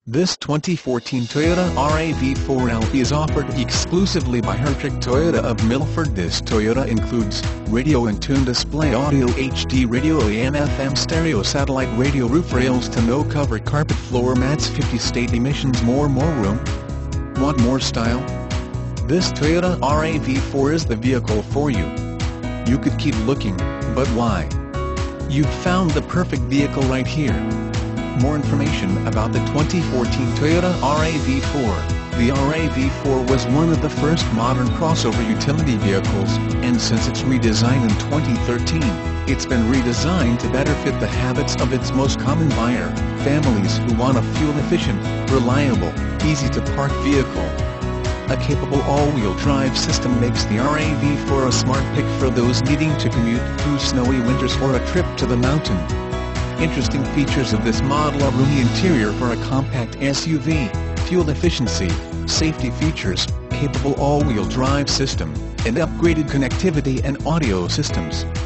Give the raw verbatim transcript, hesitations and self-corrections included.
This twenty fourteen Toyota R A V four L is offered exclusively by Hertrich Toyota of Milford. This Toyota includes radio ENTUNE display, audio H D radio, A M F M stereo, satellite radio, roof rails, tonneau cover, carpet, floor mats, fifty state emissions. More more room? Want more style? This Toyota R A V four is the vehicle for you. You could keep looking, but why? You've found the perfect vehicle right here. More information about the twenty fourteen Toyota R A V four. The R A V four was one of the first modern crossover utility vehicles, and since its redesign in twenty thirteen, it's been redesigned to better fit the habits of its most common buyer, families who want a fuel-efficient, reliable, easy-to-park vehicle. A capable all-wheel drive system makes the R A V four a smart pick for those needing to commute through snowy winters or a trip to the mountain. Interesting features of this model are roomy interior for a compact S U V, fuel efficiency, safety features, capable all-wheel drive system, and upgraded connectivity and audio systems.